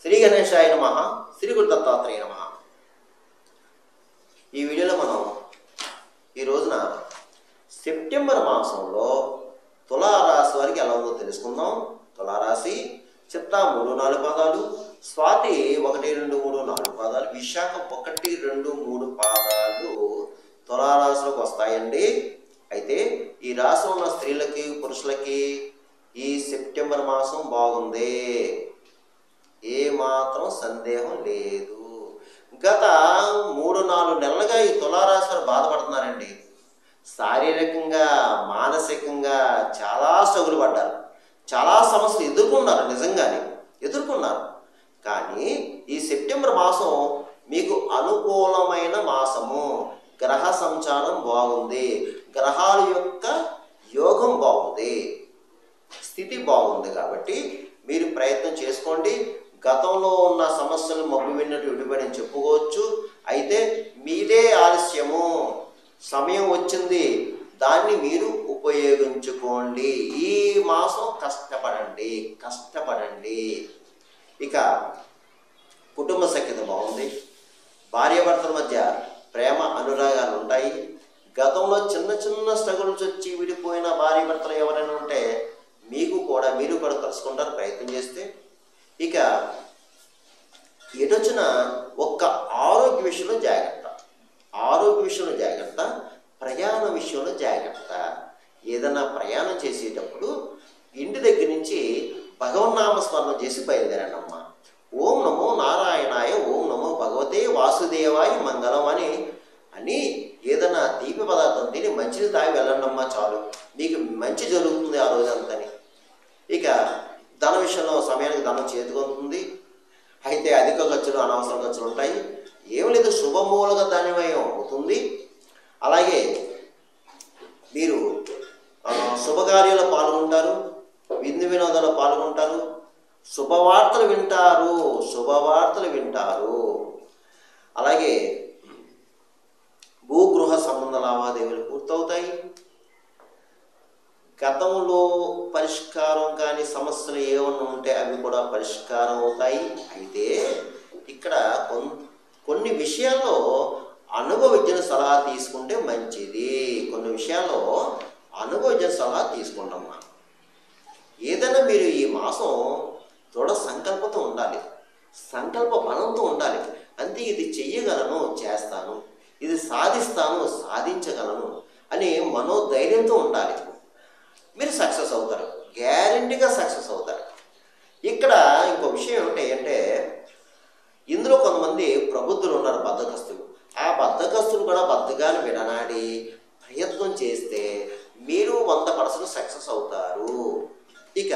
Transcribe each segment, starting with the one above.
శ్రీ గణేశాయ నమః, శ్రీ గురు దత్తాత్రేయ నమః. ఈ వీడియోలో మనం ఈ రోజున సెప్టెంబర్ మాసంలో తులారాశి వారికి ఎలా ఉందో తెలుసుకుందాం. తులారాశి చిత్తా 3, 4 పాదాలు, స్వాతి 1, 2, 3, 4 పాదాలు, విశాఖ 1, 2, 3 పాదాలు తులారాశిలోకి వస్తాయండి. అయితే ఈ రాశిలో ఉన్న స్త్రీలకి పురుషులకి ఈ సెప్టెంబర్ మాసం బాగుంది, ఏ మాత్రం సందేహం లేదు. గత 3-4 నెలలుగా ఈ తులారాశి వారు బాధపడుతున్నారండి. శారీరకంగా మానసికంగా చాలా స్ట్రగుల్ పడ్డారు, చాలా సమస్యలు ఎదుర్కొన్నారు, నిజంగానే ఎదుర్కొన్నారు. కానీ ఈ సెప్టెంబర్ మాసం మీకు అనుకూలమైన మాసము. గ్రహ సంచారం బాగుంది, గ్రహాల యొక్క యోగం బాగుంది, స్థితి బాగుంది. కాబట్టి మీరు ప్రయత్నం చేసుకోండి. గతంలో ఉన్న సమస్యలు మబ్బు విన్నట్టు విడిపడని చెప్పుకోవచ్చు. అయితే మీదే ఆలస్యము, సమయం వచ్చింది, దాన్ని మీరు ఉపయోగించుకోండి. ఈ మాసం కష్టపడండి. ఇక కుటుంబ సఖ్యత బాగుంది, భార్యాభర్తల మధ్య ప్రేమ అనురాగాలు ఉంటాయి. గతంలో చిన్న స్ట్రగుల్స్ వచ్చి విడిపోయిన భార్యాభర్తలు ఎవరైనా ఉంటే మీరు కూడా కలుసుకుంటారు ప్రయత్నం చేస్తే. ఇక ఎటొచ్చిన ఒక్క ఆరోగ్య విషయంలో జాగ్రత్త, ప్రయాణ విషయంలో జాగ్రత్త. ఏదైనా ప్రయాణం చేసేటప్పుడు ఇంటి దగ్గర నుంచి భగవన్నామస్మరణ చేసి బయలుదేరండి అమ్మ. ఓం నమో నారాయణాయ, ఓం నమో భగవతే వాసుదేవాయ మంగళం అని ఏదైనా తీపి పదార్థం తిని మంచిని తాగి వెళ్ళండి అమ్మ, చాలు, మీకు మంచి జరుగుతుంది ఆ రోజంతని. ఇక ధన విషయంలో సమయానికి ధనం చేతికొస్తుంది. అయితే అధిక ఖర్చులు, అనవసర ఖర్చులు ఉంటాయి. ఏం లేదు, శుభమూలక ధనమయం అవుతుంది. అలాగే మీరు శుభకార్యాల్లో పాల్గొంటారు, విందు వినోదాల్లో పాల్గొంటారు, శుభవార్తలు వింటారు. అలాగే భూగృహ సంబంధ లావాదేవీలు పూర్తవుతాయి. గతంలో పరిష్కారం కాని సమస్యలు ఏమన్నా ఉంటే అవి కూడా పరిష్కారం అవుతాయి. అయితే ఇక్కడ కొన్ని విషయాల్లో అనుభవజ్ఞ సలహా తీసుకుంటే మంచిది. తీసుకుంటామా. ఏదైనా మీరు ఈ మాసం దృఢ సంకల్పంతో ఉండాలి, సంకల్ప బలంతో ఉండాలి. అంతే, ఇది చెయ్యగలను, చేస్తాను, ఇది సాధిస్తాను, సాధించగలను అని మనోధైర్యంతో ఉండాలి. మీరు సక్సెస్ అవుతారు, గ్యారెంటీగా సక్సెస్ అవుతారు. ఇక్కడ ఇంకో విషయం ఏమిటంటే ఇందులో కొంతమంది ప్రబుద్ధులు ఉన్నారు, బద్ధకస్తులు. ఆ బద్ధకస్తులు కూడా బద్ధకాన్ని విడనాడి ప్రయత్నం చేస్తే మీరు 100% సక్సెస్ అవుతారు. ఇక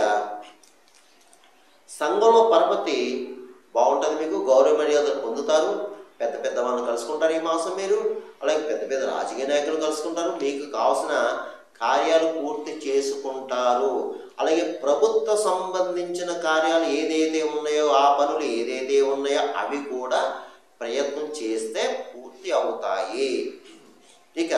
సంఘంలో పరపతి బాగుంటుంది, మీకు గౌరవ మర్యాదలు పొందుతారు, పెద్ద వాళ్ళని కలుసుకుంటారు ఈ మాసం మీరు. అలాగే పెద్ద రాజకీయ నాయకులు కలుసుకుంటారు, మీకు కావాల్సిన కార్యాలు పూర్తి చేసుకుంటారు. అలాగే ప్రభుత్వ సంబంధించిన కార్యాలు ఏదైతే ఉన్నాయో, ఆ పనులు ఏదైతే ఉన్నాయో అవి కూడా ప్రయత్నం చేస్తే పూర్తి అవుతాయి. ఇక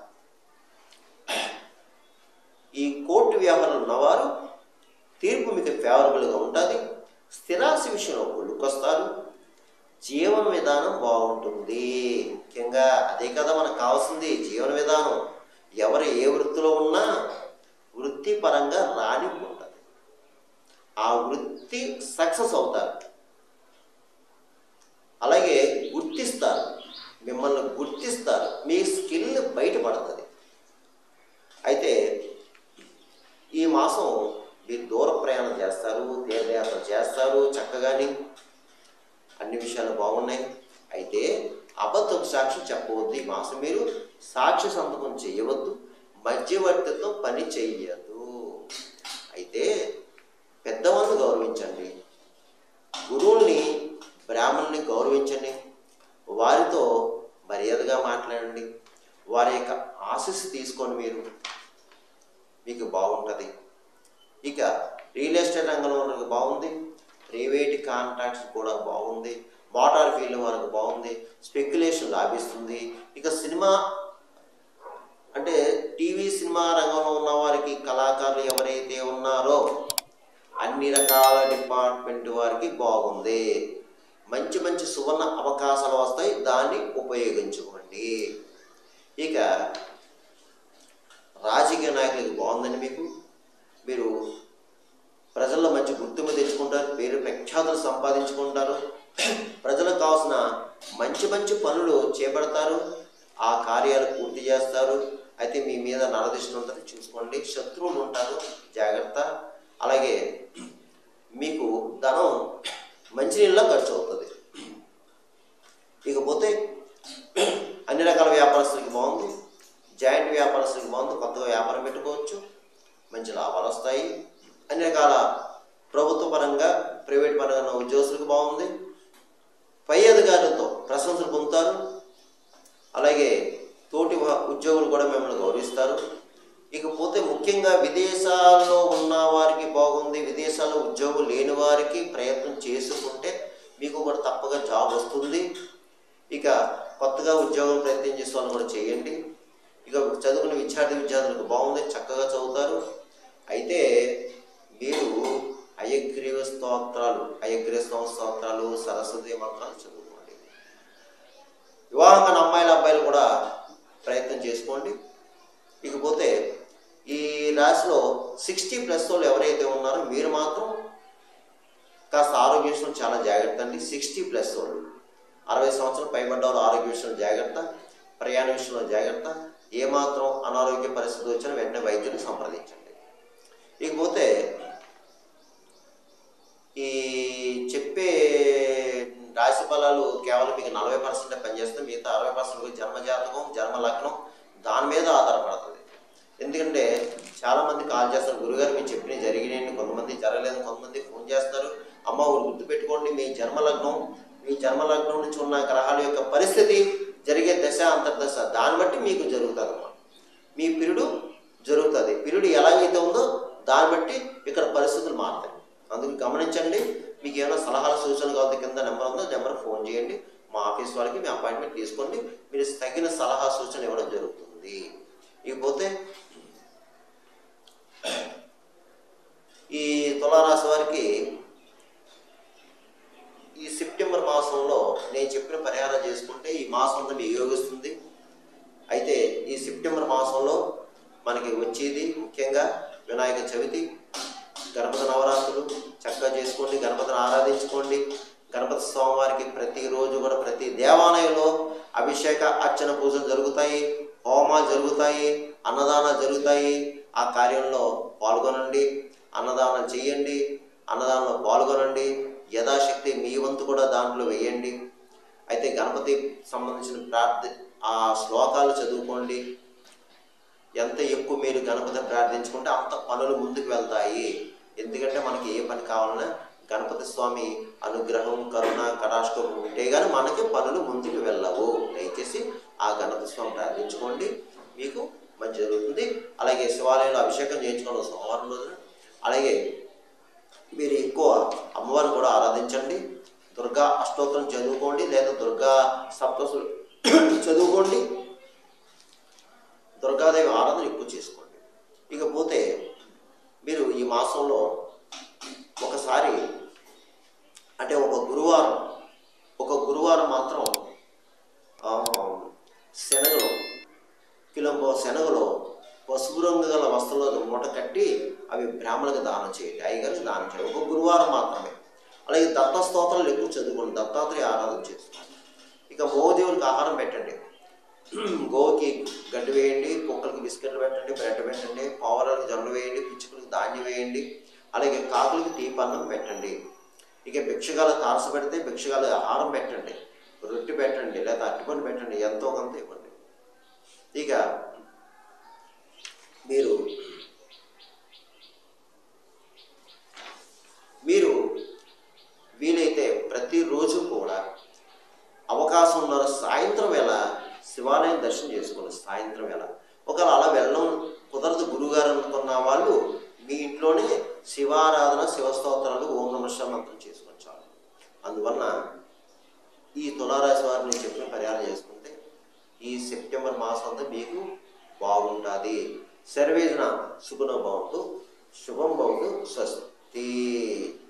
ఈ కోర్టు వ్యవహారాలు ఉన్నవారు తీర్పు మీకు ఫేవరబుల్గా ఉంటుంది. స్థిరాస్తి విషయంలో కొలుకొస్తారు, జీవన విధానం బాగుంటుంది. ముఖ్యంగా అదే కదా మనకు కావాల్సింది, జీవన విధానం. ఎవరు ఏ వృత్తిలో ఉన్నా వృత్తిపరంగా రాణింపు ఉంటుంది, ఆ వృత్తి సక్సెస్ అవుతారు. అలాగే మిమ్మల్ని గుర్తిస్తారు, మీ స్కిల్ బయటపడుతుంది. అయితే ఈ మాసం మీరు దూర ప్రయాణం చేస్తారు, తీర్థయాత్ర చేస్తారు, చక్కగాని అన్ని విషయాలు బాగున్నాయి. అయితే అబద్ధపు సాక్షి చెప్పవద్దు. ఈ మాసం మీరు సాక్షి సంతకం చేయవద్దు, మధ్యవర్తితో పని చెయ్యదు. అయితే పెద్దవాళ్ళని గౌరవించండి, గురువుల్ని బ్రాహ్మణుల్ని గౌరవించండి, వారితో మర్యాదగా మాట్లాడండి, వారి యొక్క ఆశీస్సు తీసుకొని మీకు బాగుంటుంది. ఇక రియల్ ఎస్టేట్ రంగంలో వరకు బాగుంది, ప్రైవేట్ కాంట్రాక్ట్స్ కూడా బాగుంది, మోటార్ ఫీల్డ్ వరకు బాగుంది, స్పెక్యులేషన్ లాభిస్తుంది. ఇక సినిమా అంటే టీవీ సినిమా రంగంలో ఉన్న వారికి, కళాకారులు ఎవరైతే ఉన్నారో అన్ని రకాల డిపార్ట్మెంట్ వారికి బాగుంది. మంచి మంచి సువర్ణ అవకాశాలు వస్తాయి, దాన్ని ఉపయోగించుకోండి. ఇక రాజకీయ నాయకులకి బాగుందండి. మీరు ప్రజల్లో మంచి గుర్తింపు తెచ్చుకుంటారు, పేరు ప్రఖ్యాతులు సంపాదించుకుంటారు, ప్రజలకు కావాల్సిన మంచి మంచి పనులు చేపడతారు, ఆ కార్యాలు పూర్తి చేస్తారు. అయితే మీ మీద నరదిష్టి ఉంటుంది, చూసుకోండి. శత్రువులు ఉంటారు, జాగ్రత్త. అలాగే మీకు ధనం మంచినీళ్ళ ఖర్చు అవుతుంది. ఇకపోతే అన్ని రకాల వ్యాపారస్తులకి బాగుంది. జాయింట్ వ్యాపారస్తులకి బాగుంది, కొత్తగా వ్యాపారం పెట్టుకోవచ్చు, మంచి లాభాలు వస్తాయి. అన్ని రకాల ప్రభుత్వ పరంగా ప్రైవేట్ పరంగా ఉద్యోగస్తులకు బాగుంది. పై అధికారులతో ప్రశంసలు పొందుతారు. అలాగే తోటి ఉద్యోగులు కూడా మిమ్మల్ని గౌరవిస్తారు. ఇకపోతే ముఖ్యంగా విదేశాల్లో ఉన్న వారికి బాగుంది. విదేశాల్లో ఉద్యోగం లేని వారికి ప్రయత్నం చేసుకుంటే మీకు కూడా తప్పగా జాబ్ వస్తుంది. ఇక కొత్తగా ఉద్యోగం ప్రయత్నం చేసే వాళ్ళు కూడా చేయండి. ఇక చదువుకునే విద్యార్థులకు బాగుంది, చక్కగా చదువుతారు. అయితే మీరు హయగ్రీవ స్తోత్రాలు, సరస్వతి మంత్రాలు చదువుకోండి. వివాహం కాని అమ్మాయిల అబ్బాయిలు కూడా ప్రయత్నం చేసుకోండి. ఇకపోతే ఈ రాశిలో 60+ వాళ్ళు ఎవరైతే ఉన్నారో మీరు మాత్రం కాస్త ఆరోగ్య విషయంలో చాలా జాగ్రత్త అండి. 60+ వాళ్ళు, 60 సంవత్సరాలు పైబడ్డవారు ఆరోగ్య విషయంలో జాగ్రత్త, ప్రయాణ విషయంలో జాగ్రత్త. ఏమాత్రం అనారోగ్య పరిస్థితి వచ్చినా వెంటనే వైద్యుని సంప్రదించండి. ఇకపోతే ఈ చెప్పే రాశి ఫలాలు కేవలం మీకు 40% పనిచేస్తుంది. మిగతా 60% జన్మజాతకం, జన్మ లగ్నం దాని మీద ఆధారపడుతుంది. ఎందుకంటే చాలామంది కాల్ చేస్తారు, గురుగారు మీరు చెప్పినవి జరిగినాయండి, కొంతమంది జరగలేదు, కొంతమంది ఫోన్ చేస్తారు. అమ్మ ఊరు గుర్తుపెట్టుకోండి, మీ జన్మలగ్నం నుంచి ఉన్న గ్రహాల యొక్క పరిస్థితి, జరిగే దశ అంతర్దశ దాన్ని బట్టి మీకు జరుగుతుంది అమ్మా. మీ పీరియడ్ జరుగుతుంది, పీరియడ్ ఎలాగైతే ఉందో దాన్ని బట్టి ఇక్కడ పరిస్థితులు మారుతాయి. అందుకు గమనించండి. మీకు ఏమైనా సలహాలు సూచనలు కావాలి, కింద నెంబర్ ఉందో నెంబర్ ఫోన్ చేయండి. మా ఆఫీస్ వాళ్ళకి మీ అపాయింట్మెంట్ తీసుకోండి, మీరు తగిన సలహా సూచన ఇవ్వడం జరుగుతుంది. ఇకపోతే ఈ తులారాశి వారికి ఈ సెప్టెంబర్ మాసంలో నేను చెప్పిన పరిహారం చేసుకుంటే ఈ మాసం అంతా మీకు యోగిస్తుంది. అయితే ఈ సెప్టెంబర్ మాసంలో మనకి వచ్చేది ముఖ్యంగా వినాయక చవితి, గణపతి నవరాత్రులు చక్కగా చేసుకోండి, గణపతిని ఆరాధించుకోండి. గణపతి స్వామివారికి ప్రతిరోజు కూడా ప్రతి దేవాలయంలో అభిషేక అర్చన పూజలు జరుగుతాయి, హోమాలు జరుగుతాయి, అన్నదానాలు జరుగుతాయి. ఆ కార్యంలో పాల్గొనండి, అన్నదానం చేయండి, అన్నదానంలో పాల్గొనండి. యథాశక్తి మీ వంతు కూడా దాంట్లో వేయండి. అయితే గణపతి సంబంధించిన ఆ శ్లోకాలు చదువుకోండి. ఎంత ఎక్కువ మీరు గణపతి ప్రార్థించుకుంటే అంత పనులు ముందుకు వెళ్తాయి. ఎందుకంటే మనకి ఏ పని కావాలన్నా గణపతి స్వామి అనుగ్రహం, కరుణ, కటాక్షం ఉంటే కానీ మనకి పనులు ముందుకు వెళ్ళవు. దయచేసి ఆ గణపతి స్వామి ప్రార్థించుకోండి, మీకు మంచి జరుగుతుంది. అలాగే శివాలయంలో అభిషేకం చేయించుకోండి సోమవారం రోజున. అలాగే మీరు ఎక్కువ అమ్మవారిని కూడా ఆరాధించండి. దుర్గా అష్టోత్తరం చదువుకోండి, లేదా దుర్గా సప్తసులు చదువుకోండి. దుర్గాదేవి ఆరాధన ఎక్కువ చేసుకోండి. ఇకపోతే మీరు ఈ మాసంలో ఒకసారి అంటే ఒక గురువారం మాత్రం శనగలో పసుపు రంగు గల వస్త్రంలో మూట కట్టి అవి బ్రాహ్మణులకు దానం చేయండి, అయ్యగారికి దానం చేయండి. ఒక గురువారం మాత్రమే. అలాగే దత్త స్తోత్రాలు ఎక్కువ చదువుకోండి, దత్తాత్రేయ ఆరాధన చేసుకోండి. ఇక మోదేవునికి ఆహారం పెట్టండి, గోవుకి గడ్డి వేయండి, కుక్కలకి బిస్కెట్లు పెట్టండి, బ్రెడ్ పెట్టండి, పావురాలకు జొన్నలు వేయండి, పిచ్చుకలకు ధాన్యం వేయండి. అలాగే కాకులకి తీపన్నం పెట్టండి. ఇక భిక్షగాలు తారస పెడితే భిక్షగాలు ఆహారం పెట్టండి, రొట్టె పెట్టండి, లేదా అరటిపండు పెట్టండి, ఎంతో కొంత ఇవ్వండి. ఇక మీరు వీలైతే ప్రతిరోజు కూడా అవకాశం ఉన్న సాయంత్రం వేళ శివాలయం దర్శనం చేసుకోండి. సాయంత్రం వేళ ఒకవేళ అలా వెళ్ళడం కుదరదు గురువుగారు అనుకున్న వాళ్ళు మీ ఇంట్లోనే శివారాధన, శివస్తోత్రాలు, ఓం నమః శివాయ మంత్రం చేసుకొని చాలు. అందువలన ఈ తులారాశి వారు నేను చెప్పిన పరిహారం చేసుకుంటే ఈ సెప్టెంబర్ మాసం అంతా మీకు బాగుంటుంది. సర్వేజన సుగుణ భవంతు, శుభం భవంతు, స్వస్తి. ఈ